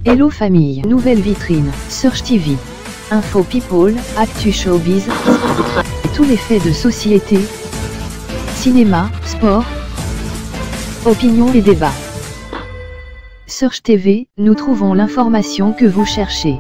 Hello famille, nouvelle vitrine, Search TV. Info people, actu showbiz, et tous les faits de société, cinéma, sport, opinion et débat. Search TV, nous trouvons l'information que vous cherchez.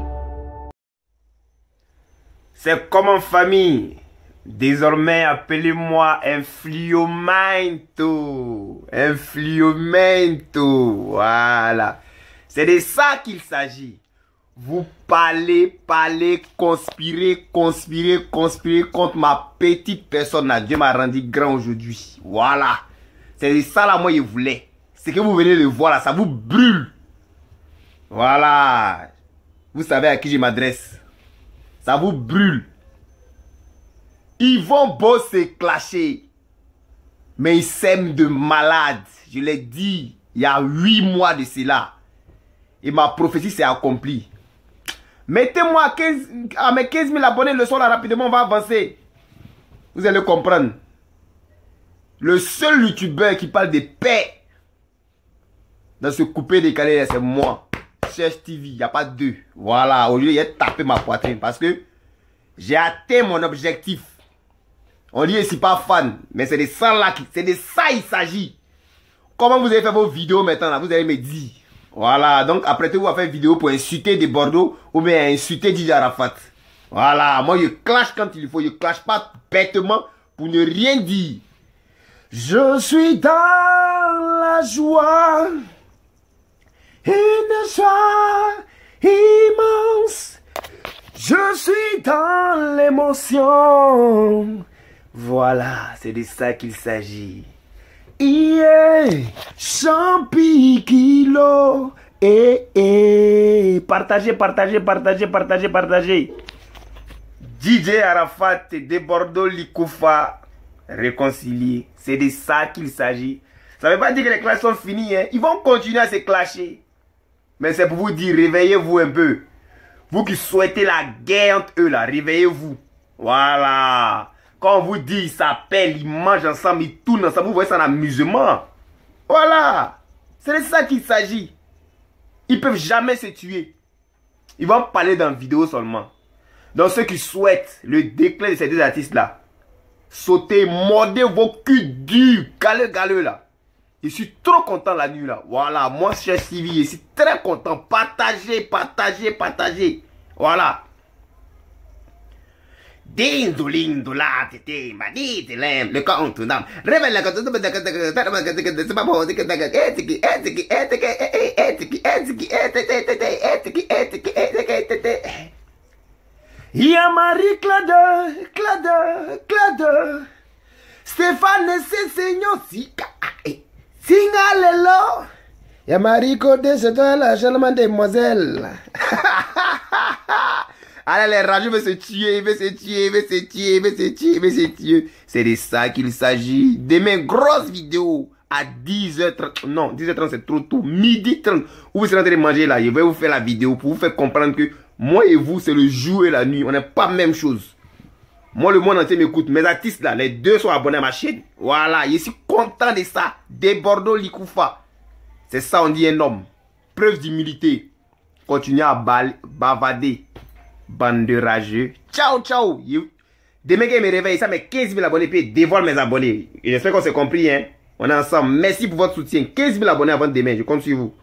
C'est comme en famille. Désormais, appelez-moi Infliomento. Infliomento. Voilà. C'est de ça qu'il s'agit. Vous parlez, conspirez contre ma petite personne. Dieu m'a rendu grand aujourd'hui. Voilà. C'est de ça là, moi, je voulais. Ce que vous venez de voir là, ça vous brûle. Voilà. Vous savez à qui je m'adresse. Ça vous brûle. Ils vont beau se clasher. Mais ils s'aiment de malade. Je l'ai dit il y a 8 mois de cela. Et ma prophétie s'est accomplie. Mettez-moi à mes 15 000 abonnés le soir là, rapidement, on va avancer. Vous allez comprendre. Le seul youtubeur qui parle de paix dans ce coupé décalé, c'est moi. Search TV, il n'y a pas deux. Voilà, aujourd'hui, j'ai tapé ma poitrine parce que j'ai atteint mon objectif. On dit ici pas fan, mais c'est de ça là, c'est de ça il s'agit. Comment vous avez fait vos vidéos maintenant là, vous allez me dire. Voilà, donc apprêtez-vous à faire une vidéo pour insulter des Bordeaux ou bien insulter DJ Arafat. Voilà, moi je clash quand il faut, je clash pas bêtement pour ne rien dire. Je suis dans la joie, une joie immense. Je suis dans l'émotion. Voilà, c'est de ça qu'il s'agit. Yeah, champi kilo. Partagez. DJ Arafat de Bordeaux Likoufa réconciliés. C'est de ça qu'il s'agit. Ça ne veut pas dire que les clashes sont finies. Hein. Ils vont continuer à se clasher. Mais c'est pour vous dire, réveillez-vous un peu. Vous qui souhaitez la guerre entre eux là, réveillez-vous. Voilà. Quand on vous dit, ils s'appellent, ils mangent ensemble, ils tournent ensemble, vous voyez ça en amusement. Voilà. C'est de ça qu'il s'agit. Ils ne peuvent jamais se tuer. Ils vont parler dans la vidéo seulement. Donc ceux qui souhaitent le déclin de ces deux artistes-là, sautez, mordez vos culs durs, galeux là. Je suis trop content la nuit là. Voilà, moi Search TV, je suis très content. Partagez. Voilà. Dindo lindo la tete ma dite lem le compte nam revela que tudo c'est pas bon Yamari Claude Stéphane Seigneur Singalelo Yamari Code c'est toi la charmante demoiselle. Allez, les rageux veulent se tuer, C'est de ça qu'il s'agit. Demain, grosse vidéo à 10h30. Non, 10h30 c'est trop tôt. Midi 30. Où vous serez en train de manger là. Je vais vous faire la vidéo pour vous faire comprendre que moi et vous, c'est le jour et la nuit. On n'est pas la même chose. Moi, le monde entier m'écoute. Mes artistes là, les deux sont abonnés à ma chaîne. Voilà, je suis content de ça. Des Bordeaux Likoufa. C'est ça, on dit un homme. Preuve d'humilité. Continuez à bavader. Bande de rageux. Ciao. Demain que je me réveille, ça met 15 000 abonnés, puis dévoile mes abonnés. J'espère qu'on s'est compris. Hein? On est ensemble. Merci pour votre soutien. 15 000 abonnés avant demain. Je compte sur vous.